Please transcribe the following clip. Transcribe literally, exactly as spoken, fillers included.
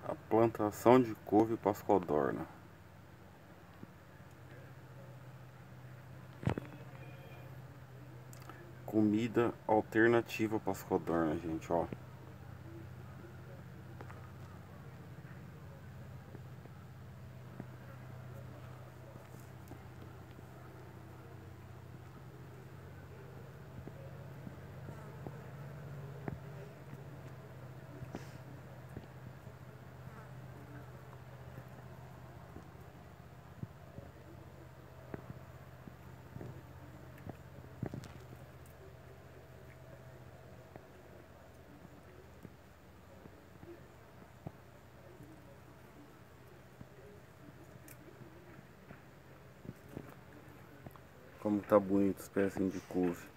A plantação de couve Paz Codorna. Comida alternativa Paz Codorna, gente, ó. Como tá bonito os pezinhos de couve.